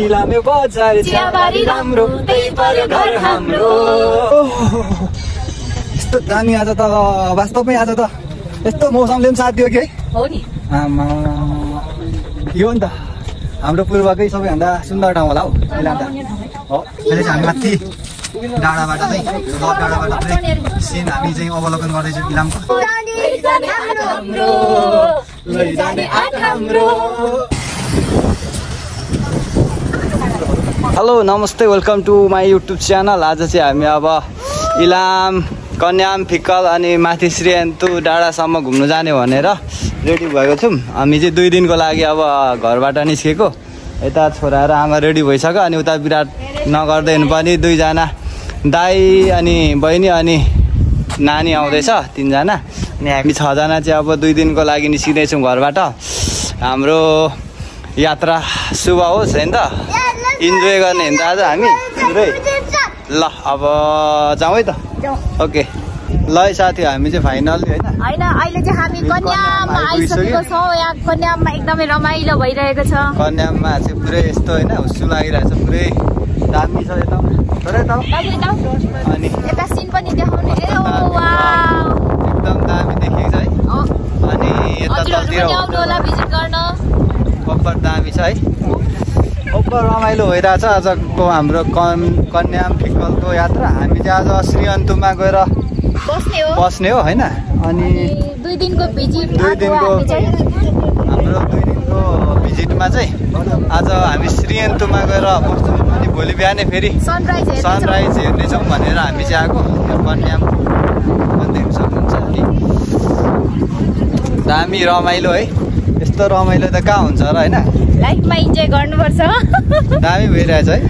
इलामे बजार चियाबारी राम्रो त्यही पर्यो घर हाम्रो। यस्तो दामी आज त वास्तवमै आज त यस्तो मौसमले पनि साथ दियो कि हो नि। आमा यो नि त हाम्रो पूर्वकै सबैभन्दा सुन्दर ठाउँ होला हौ इलाम त हो। अहिले चाहिँ हामी माथि डाँडाबाट चाहिँ डाँडाबाट चाहिँ सिन हामी चाहिँ अवलोकन गर्दैछौँ इलामको। हेलो नमस्ते welcome to my YouTube channel. आज चाहिँ हामी अब इलाम कन्याम फिक्कल अनि माथि श्रीयन्तु डाँडासम्म घुम्नु जाने भनेर रेडी भएको छौँ। हामी चाहिँ 2 दिनको लागि अब घरबाट निस्केको। यता छोरा र आमा रेडी भइसक्यो अनि उता विराटनगरदेखि पनि 2 जना दाइ अनि बहिनी अनि नानी आउँदैछ 3 जना अनि हामी 6 जना चाहिँ अब 2 दिनको लागि निस्किँदैछौँ घरबाट। हाम्रो यात्रा शुभ होस् हैन त, इन्जोय गर्ने होइन त आज हामी पुरै। ल अब जाउँ है त। ओके ल है साथी हामी चाहिँ फाइनल होइन अहिले चाहिँ हामी कन्याममा आइसकेको छौँ। यहाँ कन्याममा एकदमै रमाइलो भइरहेको छ। कन्याममा चाहिँ पुरै यस्तो होइन हुस्सु लागिरहेको छ, पुरै दामी छ यता अनि यता सिन पनि देखाउने। ए वाउ एकदम दामी देखिएको छ है। अनि यता तलतिर आउनु होला भिजिट गर्न। बब्बर दामी छ है, बब्बर रमाइलो भइरहेछ आजको हाम्रो कन्याम फिक्कलको यात्रा। हामी चाहिँ आज श्रीयन्तुमा गएर बस्ने हो होइन। अनि 2 दिनको भिजिट हाम्रो 2 दिनको भिजिटमा चाहिँ आज हामी श्रीयन्तुमा गएर बस्छौँ अनि भोलि बिहानै फेरि सनराइज हेर्नेछौँ भनेर हामी चाहिँ आएको। यो कन्याम देख्न सक्नुहुन्छ अनि दामी रमाइलो है। यस्तो रमाइलो त कहाँ हुन्छ र होइन, लाइफमा इन्जोय गर्नुपर्छ। दामी भइरहेछ है।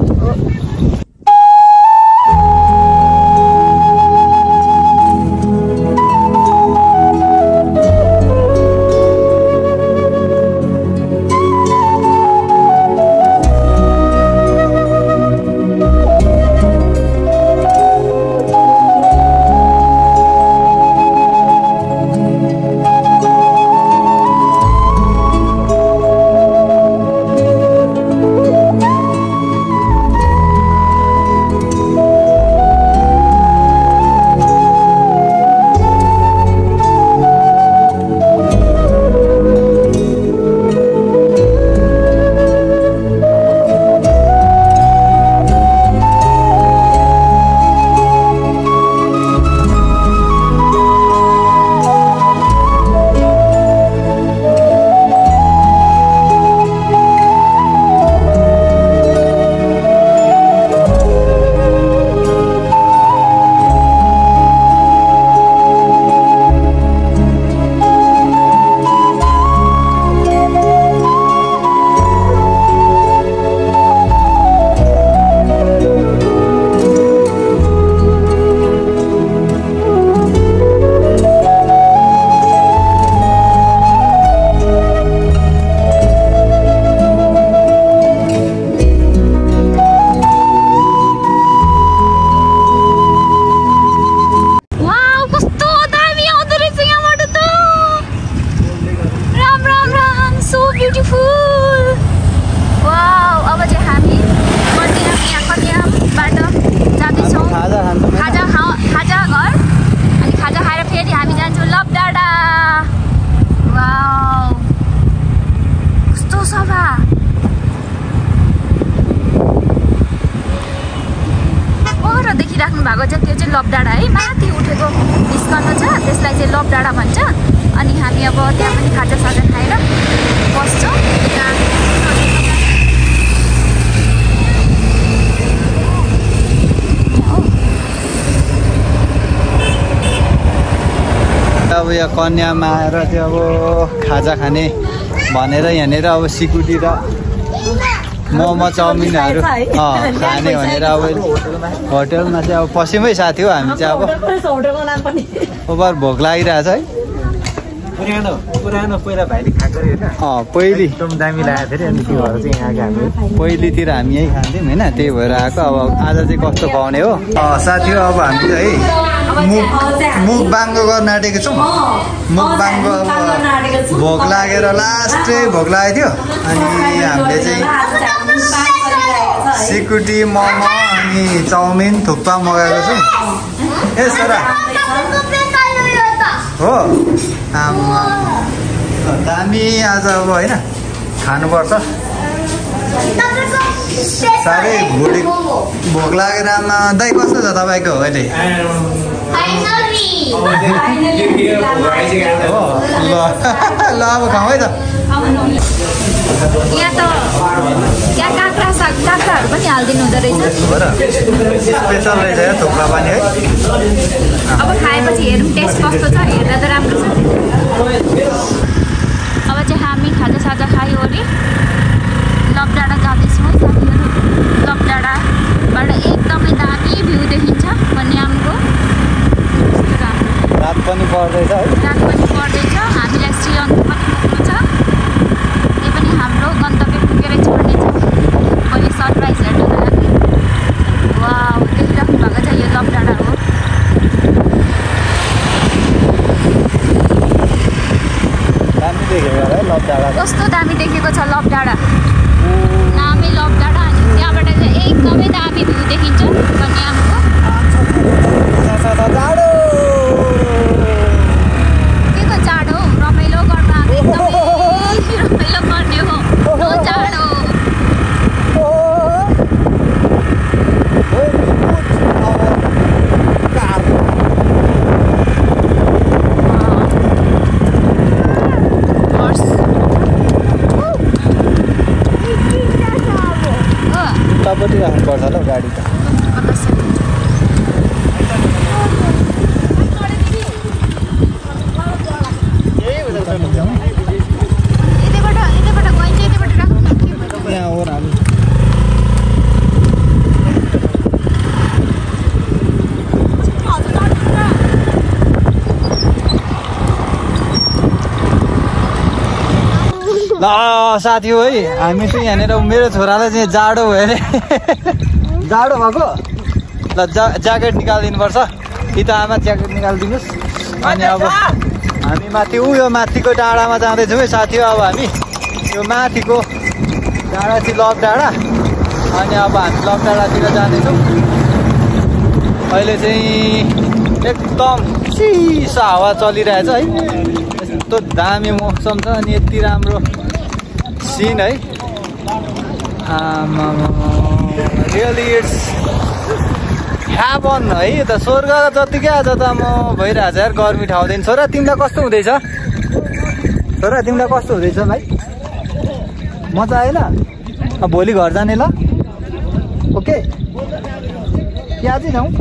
देखिराख्नु भएको छ त्यो चाहिँ लपडाँडा है। माथि उठेको निस्कनु छ त्यसलाई चाहिँ लपडाँडा भन्छ। अनि हामी अब त्यहाँ पनि खाजासाजा खाएर बस्छौँ। अब यहाँ कन्यामा आएर चाहिँ अब खाजा खाने भनेर यहाँनिर अब सिकुटी र मोमो चाउमिनहरू खाने भनेर अब होटलमा चाहिँ अब पसिमै साथी हो हामी चाहिँ अब ओभर भोक लागिरहेछ है। पुरानो पहिला भाइले खाएको होइन पहिले एकदम दामी लागेको थियो अनि त्यो भएर चाहिँ यहाँ आएको हामी। पहिलेतिर हामी यहीँ खान्थ्यौँ होइन, त्यही भएर आएको। अब आज चाहिँ कस्तो खुवाउने हो साथी हो। अब हामी चाहिँ मुखबाङ्गो गर्न आँटेको छौँ। मुखबाङ्गो अब भोक लागेर लास्ट चाहिँ भोक लागेको थियो अनि हामीले चाहिँ सिकुटी मोमो अनि चाउमिन थुक्पा मगाएको छु ए सरा हो दामी आज अब होइन खानुपर्छ साह्रै भोक लागेर आमा दाइ कस्तो छ तपाईँको अहिले ल अब खाउँ है त यहाँ काँक्राहरू पनि हालिदिनु हुँदो रहेछ स्पेसल रहेछ या थुक्पा पनि है अब खाएपछि हेरौँ टेस्ट कस्तो छ हेर्दा त राम्रो छ अब चाहिँ हामी खाजासाजा खायो अरे लभ डाँडा जाँदैछौँ है साथीहरू लभ डाँडाबाट एकदमै दामी भ्यू देखिन्छ कन्यामको रात पनि पर्दैछ है हामीलाई श्री अन्तु पनि पुग्नु छ यो पनि हाम्रो गन्तव्य पुगेरै छोड्नेछ मैले सरप्राइज हेर्नु लाग्यो वाउ देखिराख्नु भएको छ यो लभ डाँडा हो दामी देखेको है लभ डाँडा कस्तो दामी देखेको छ लभ डाँडा नामै लभ डाँडा अनि त्यहाँबाट चाहिँ एकदमै दामी भ्यू देखिन्छ कन्यामको के को जाडो रमाइलो गर्न एकदमै रमाइलो गर्ने हो नो जाडो उतापट्टि राख्नुपर्छ होला गाडी त ल साथी हो है हामी चाहिँ यहाँनिर मेरो छोरालाई चाहिँ जाडो भयो अरे जाडो भएको ल ज्याकेट निकालिदिनुपर्छ कि त आमा ज्याकेट निकालिदिनुहोस् अनि अब हामी माथि यो माथिको डाँडामा जाँदैछौँ है साथी हो अब हामी यो माथिको डाँडा चाहिँ लभ डाँडा अनि अब हामी लभ डाँडातिर जाँदैछौँ अहिले चाहिँ एकदम चिसो हावा चलिरहेछ है यस्तो दामी मौसम छ अनि यति राम्रो सिन है रियली इट्स ह्याभन है त स्वर्ग जतिकै आज त म भइरहेछ यार गर्मी ठाउँदैन छोरा तिमीलाई कस्तो हुँदैछ छोरा तिमीलाई कस्तो हुँदैछ भाइ मजा आएन अब भोलि घर जाने ल ओके कि आजै जाउँ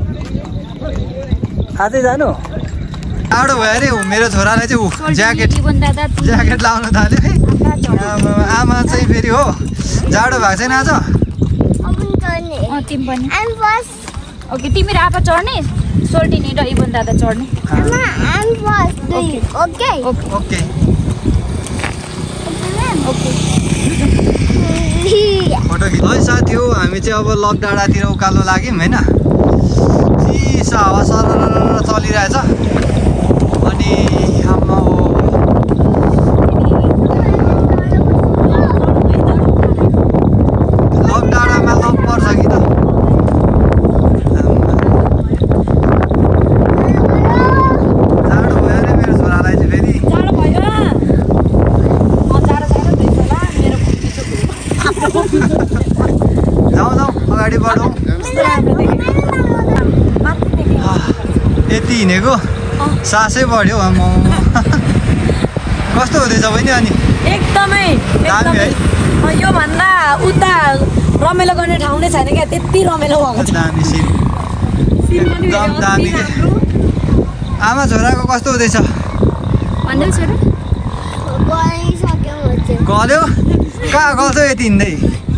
आजै जानु टाढो भयो अरे मेरो छोरालाई चाहिँ ज्याकेट लाउन थाल्यो है आमा चाहिँ फेरि हो जाडो भएको छैन आज तिमी पनि ओके तिमी र आपा चढ्ने सोल्टिनी र इवन दादा चढ्ने ओके फोटो खिच्नु है साथी हो हामी चाहिँ अब लभ डाँडातिर उकालो लाग्यौँ होइन चिसो हावा सरर चलिरहेछ अनि हाम्रो लभ डाँडामा लभ पर्छ कि त जाडो भयो अरे मेरो छोरालाई चाहिँ फेरि जाउँ अगाडि बढौँ यति हिँडेको सासै बढ्यो आमा कस्तो हुँदैछ बहिनी अनि एकदमै दामी है यो भन्दा उता रमाइलो गर्ने ठाउँ नै छैन क्या त्यति रमाइलो भएको छ दामी सिन एकदम दामी के आमा छोराको कस्तो हुँदैछ गल्यो कहाँ गल्छौ यति हिँड्दै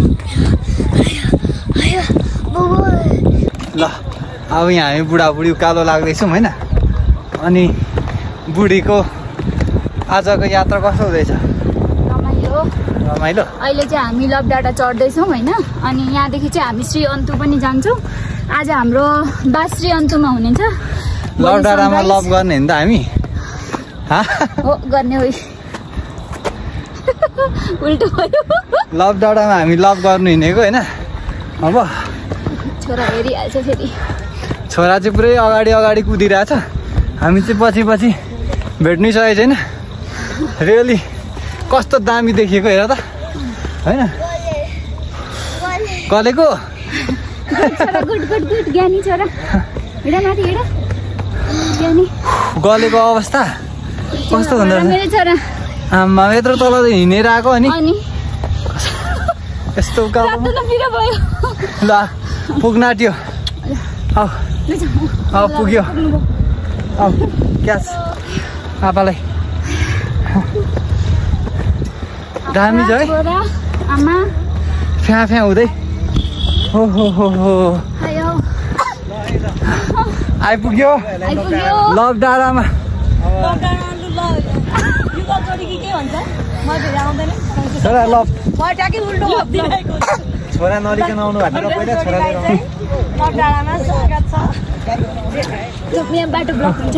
ल अब यहाँ हामी बुढाबुढी उकालो लाग्दैछौँ होइन अनि बुढीको आजको यात्रा कस्तो हुँदैछ रमाइलो अहिले चाहिँ हामी लभ डाँडा चढ्दैछौँ होइन अनि यहाँदेखि चाहिँ हामी श्री अन्तु पनि जान्छौँ आज हाम्रो बा श्री अन्तुमा हुनेछ लभ डाँडामा लभ गर्ने हो नि त हामी हो गर्ने हो उल्टो भयो लभ डाँडामा हामी लभ गर्नु हिँडेको होइन अब छोरा हेरिहाल्छ फेरि छोरा चाहिँ पुरै अगाडि कुदिरहेछ हामी चाहिँ पछि भेट्नै सकेको छैन रियली कस्तो दामी देखिएको हेर त होइन गलेको छोरा गुड ज्ञानी छोरा हिँड माथि हिँड ज्ञानी गलेको अवस्था कस्तो हुँदो रहेछ मेरो छोरा आमा यत्रो तल हिँडेर आएको अनि यस्तो भयो ल पुग्न आँट्यो पुग्यो क्याच आपालाई दामी छ है आमा फ्या हुँदै हो आइपुग्यो लभ डाँडामा छोरा लभ छोरा नरिकन आउनु भनेर पहिला छोरा बाटो ब्लक हुन्छ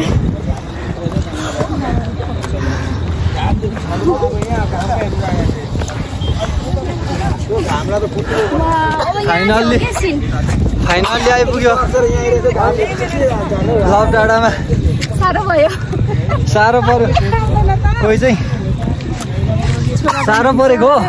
फाइनल्ली आइपुग्यो लभ डाँडामा साह्रो पर्यो कोही चाहिँ साह्रो परेको हो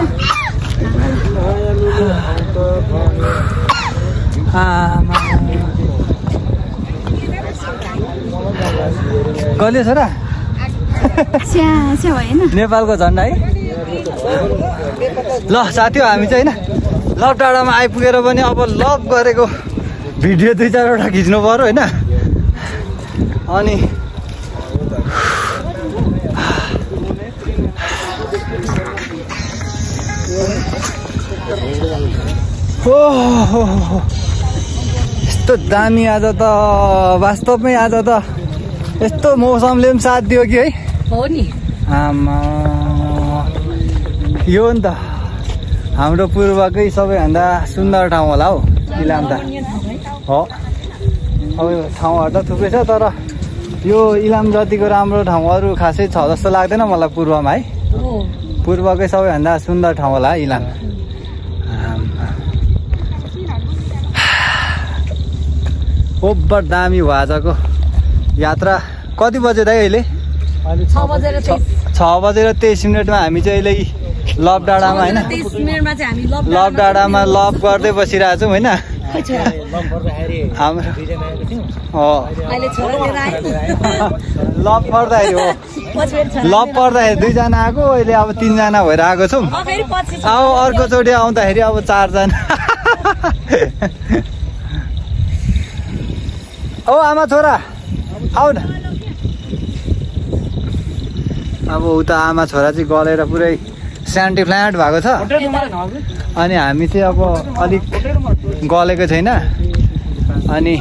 गल्यो छोरा नेपालको झन्डा है ल साथी हो हामी चाहिँ होइन लभ डाँडामा आइपुगेर पनि अब लभ गरेको भिडियो 2-4वटा खिच्नु पर्यो होइन अनि यस्तो दामी आज त वास्तवमै आज त यस्तो मौसमले पनि साथ दियो कि है हो नि आमा यो नि त हाम्रो पूर्वकै सबैभन्दा सुन्दर ठाउँ होला हौ इलाम त हो अब ठाउँहरू त थुप्रै छ तर यो इलाम जतिको राम्रो ठाउँहरू खासै छ जस्तो लाग्दैन मलाई पूर्वमा है पूर्वकै सबैभन्दा सुन्दर ठाउँ होला इलाम ओभर दामी भयो आजको यात्रा कति बजे दाइ अहिले 6:23 हामी चाहिँ अहिले लभ डाँडामा होइन लभ डाँडामा लभ गर्दै बसिरहेको छौँ होइन हाम्रो लभ पर्दाखेरि हो लभ पर्दाखेरि 2जना आएको अहिले अब 3जना भएर आएको छौँ अब अर्कोचोटि आउँदाखेरि अब 4जना औ आमा छोरा आऊ न अब उता आमा छोरा चाहिँ गलेर पुरै स्यान्टी फ्ल्याट भएको छ अनि हामी चाहिँ अब अलिक गलेको छैन अनि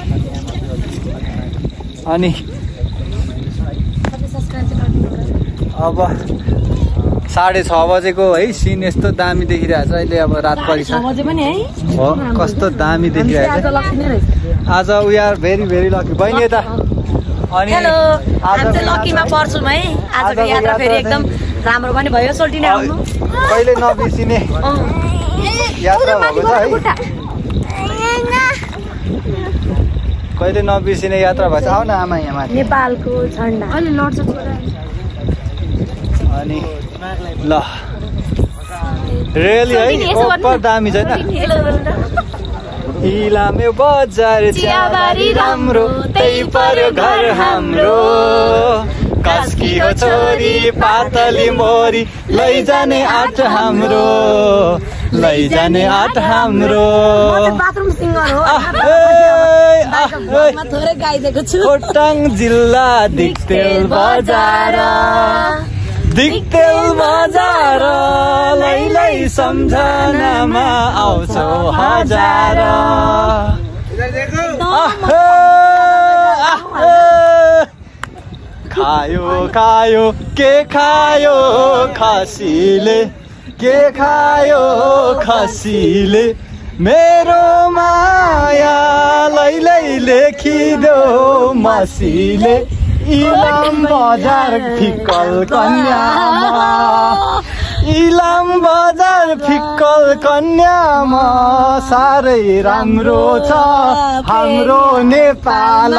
अब 6:30 बजेको है सीन यस्तो दामी देखिरहेको छ अहिले अब रात परिसक्यो हो कस्तो दामी देखिरहेको छ आज वी आर भेरी लकी बहिनी यता अनि आज लकीमा पर्छौँ है आजको यात्रा फेरि एकदम राम्रो पनि भयो सोल्टिने आउनु कहिले नबिर्सिने यात्रा भएको छ है कहिले नबिर्सिने यात्रा भएको छ आउ न आमा यहाँ माथि नेपालको झन्डा अहिले लड्छ छोरा अनि ल रियली है ओभर दामी छैन इलामे बजार चियाबारी राम्रो त्यही पर्यो घर हाम्रो कास्की हो छोरी पातली मोरी लैजाने आँट हाम्रो लैजाने आँट हाम्रो बाथरुम सिङ्गर हो थोरै गाइदिएको छु खोटाङ जिल्ला दिक्तेल बजार लै सम्झनामा आउँछौ हजार खायो के खायो खसीले मेरो माया लै लेखिदेऊ मसीले इलाम बजार फिक्कल कन्यामा इलाम बजार फिक्कल कन्यामा साह्रै राम्रो छ हाम्रो नेपाल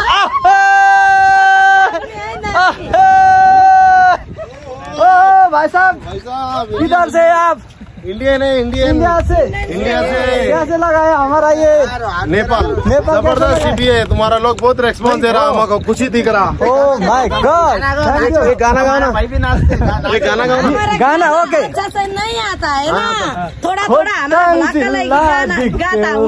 ओ भाई साहब किधर से आप इंडियन है इंडियन इंडिया से कैसे लगाया हमारा ये नेपाल जबरदस्त सीपी है तुम्हारा लोग बहुत रेस्पॉन्स दे रहा हमको खुशी दिख रहा ओ माय गॉड एक गाना गाना भाई भी नाचते एक गाना गाना गाना ओके जैसे नहीं आता है ना थोड़ा थोड़ा गाता हूँ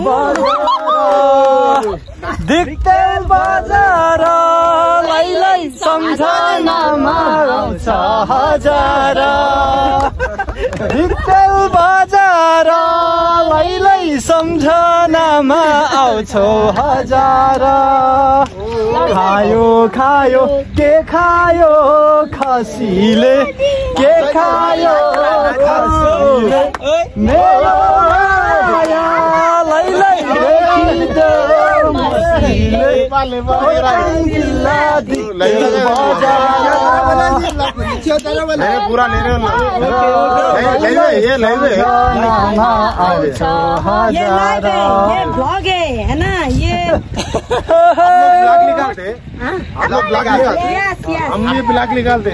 दिक्ते बजार लाई सम्झनामा आउँछ हजार दिक्ते बजार लाई सम्झनामा आउँछ हजार खायो खायो के खायो खसीले के खायो खसीले मेरो माया लाई पूरा ले रहे ये ब्लॉग है ना ये ब्लॉग निकालते हम ये ब्लॉग निकालते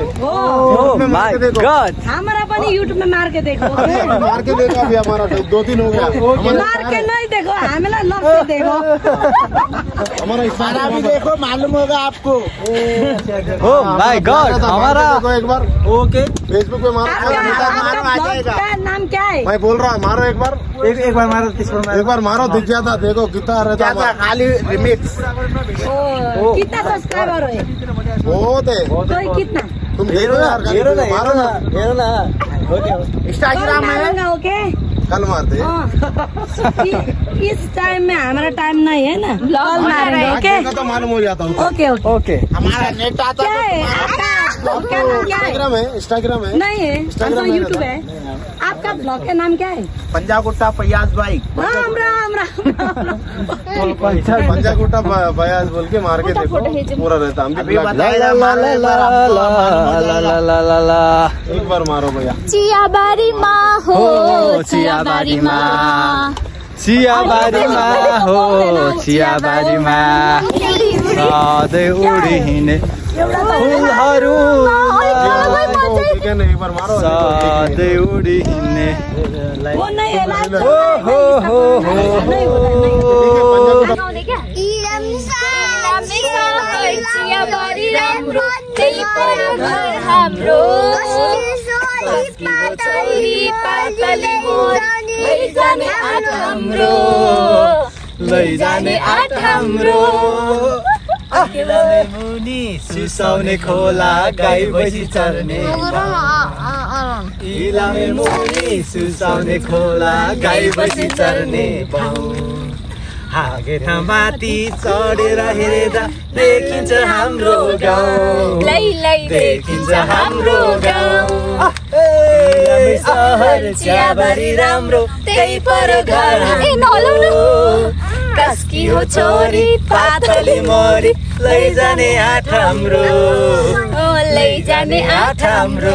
हमारा पनि यूट्यूब में मार के देखो मार के देखा अभी हमारा 2-3 हो गया मार के नहीं देखो हमें लव से देखो हमारा इशारा भी देखो मालूम होगा आपको ओ माय गॉड हमारा एक बार ओके फेसबुक पे मारो नाम क्या है मैं बोल रहा हूँ मारो एक बार मारो एक बार मारो दिख जाता देखो कितना रहता खाली रिमिक्स कितना सब्सक्राइबर है बहुत है कोई कितना तुम देखो यार मारो ना इंस्टाग्राम में ओके कल मारते इस टाइम में हमारा टाइम नहीं है ना ब्लॉग मारेंगे ओके तो मालूम हो जाता हूँ ओके ओके हमारा नेट आता क्या है इंस्टाग्राम है इंस्टाग्राम है नहीं है यूट्यूब है आपका ब्लॉग का नाम क्या है पंजाब गुट्टा फैयाज भाई राम राम राम पंजागुट्टा बयाज बोल के मार के देखो पूरा रहता हम भी एक बार मारो भैया चियाबारीमा हो चियाबारीमा चियाबारीमा हो चियाबारीमा सधैँ उडी हिँड्ने फुलहरू एक बार मारो सधैँ उडी हिँड्ने वो नहीं है चियाबारी राम्रो त्यही पर घर हाम्रो पातली मोर लैजाने आँट हाम्रो लैजाने आँट हाम्रो मुनि सुसाउने खोला गाई बसी चर्ने इलामे मुनि सुसाउने खोला गाई बसी चर्ने हागे माथि चढेर हेर्दा देखिन्छ हाम्रो गाउँ देखिन्छ हाम्रो गाउँ सहर चियाबारी राम्रो त्यही पर घर कसकी हो छोरी पातली मोरी लैजाने आँट हाम्रो लैजाने आँट हाम्रो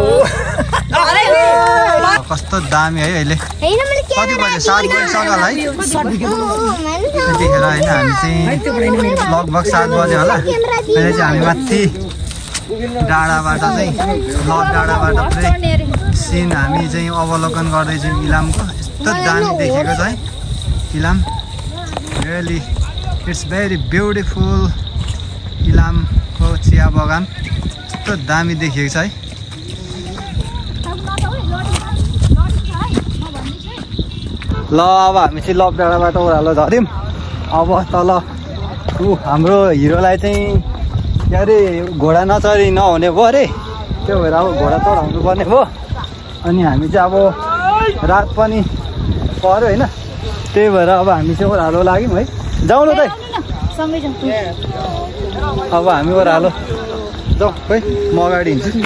कस्तो दामी है अहिले कति बजे 7 बजिसक्यो होला है त्यतिखेर होइन हामी चाहिँ लगभग 7 बजे होला अहिले चाहिँ हामी माथि डाँडाबाट चाहिँ लग डाँडाबाट पुरै सिन हामी चाहिँ अवलोकन गर्दैछौँ इलामको यस्तो दामी देखेको छ है Ilam really it's very beautiful इलामको चिया बगान यस्तो दामी देखेको छ है ल अब हामी चाहिँ लक डाँडाबाट ओह्रालो झऱ्यौँ अब तल हाम्रो हिरोलाई चाहिँ के अरे घोडा नचढी नहुने भयो अरे त्यो भएर अब घोडा चढाउनु पर्ने भयो अनि हामी चाहिँ अब रात पनि पर्यो होइन त्यही भएर अब हामी चाहिँ ओह्रालो लाग्यौँ है जाउँ त अब हामी ओह्रालो जाउँ खोइ म अगाडि हिँड्छु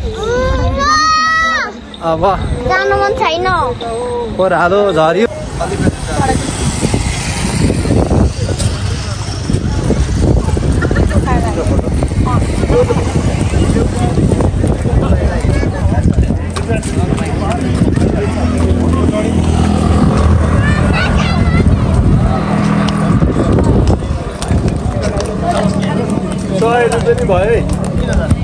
अब जानु मन छैन ओह्रालो झऱ्यो ₹100 भयो है